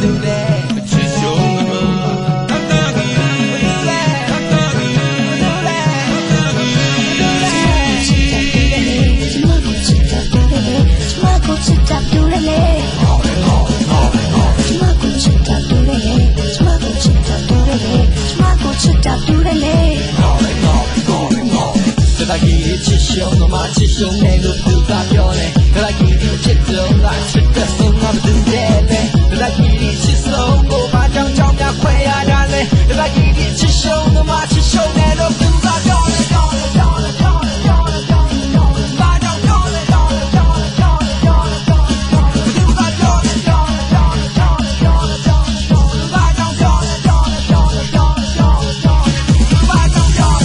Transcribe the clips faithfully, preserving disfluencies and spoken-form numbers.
ချစ်ရှုံးတော့မှချစ်ရှုံးတယ်လို့သူကပြောတယ်ဒါလိုက်ကြီးချစ်တော့ငါချစ်တဲ့ဆုံးငါမသိတယ်လေဒါလိုက်ကြီးချစ်ဆုံးကိုမကြောင်ကြောင်များခွဲရတာလေဒါလိုက်ကြီးချစ်ရှုံးတော့မှချစ်ရှုံးတယ်လို့သူကပြောတယ်ပြောတယ်ပြောတယ်ပြောတယ်ပြောတယ်ပြောတယ်ပြောတယ်ဘာကြောင့်ပြောတယ်ပြောတယ်ပြောတယ်ပြောတယ်ပြောတယ်ပြောတယ်သူကပြောတယ်ပြောတယ်ပြောတယ်ပြောတယ်ပြောတယ်ပြောတယ်ဘာကြောင့်ပြောတယ်ပြောတယ်ပြောတယ်ပြောတယ်ပြောတယ်ဘာကြောင့်ပြောတယ်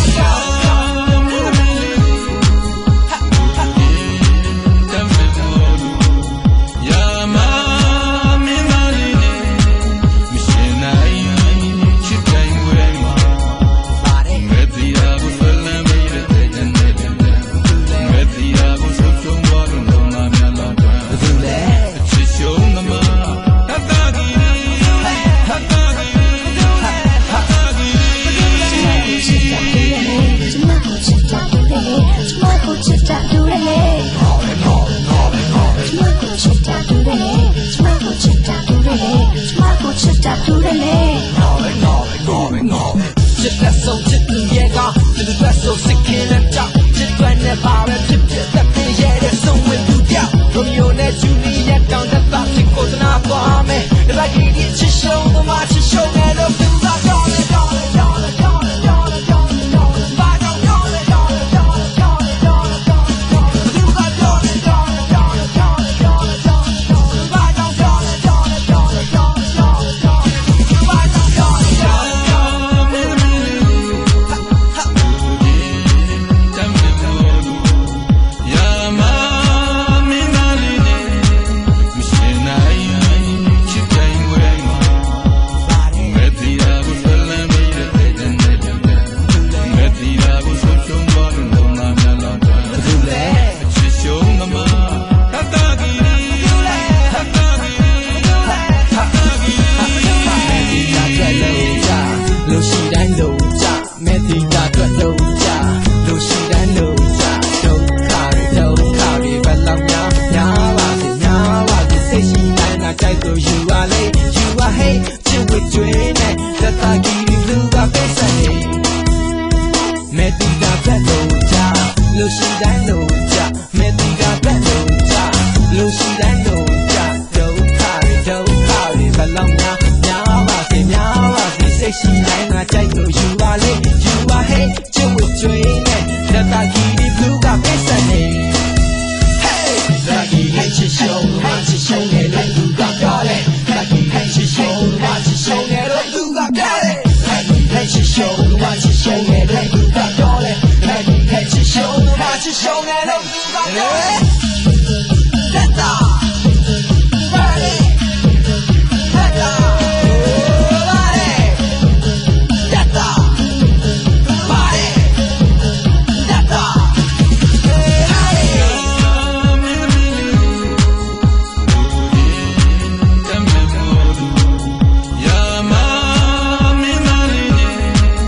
Just that so just the yeah go to the best so sick in the top just when the power tip just that thing yeah that's so when you down Romeo and Juliet down the top kick goes na for me the like it just show the watch show that up to the dollar dollar dollar dollar dollar dollar dollar buy down dollar dollar dollar dollar dollar dollar you got dollar dollar dollar dollar dollar dollar buy down dollar dollar dollar dollar dollar dollar buy down dollar dollar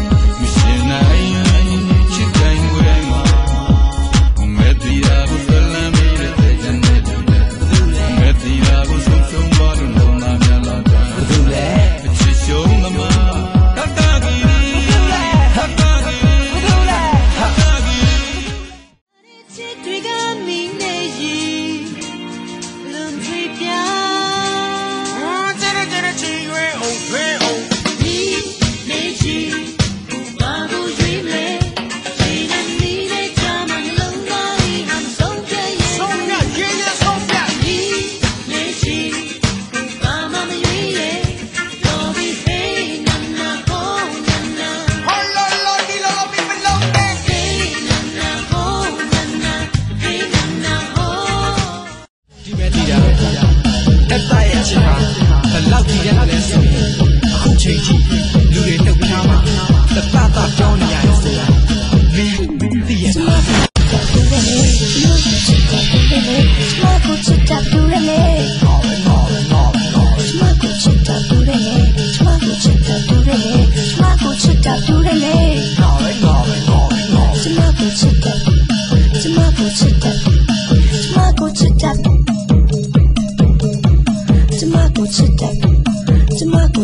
Well,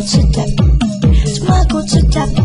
ချစ်တတ်ကျမကိုချစ်တတ်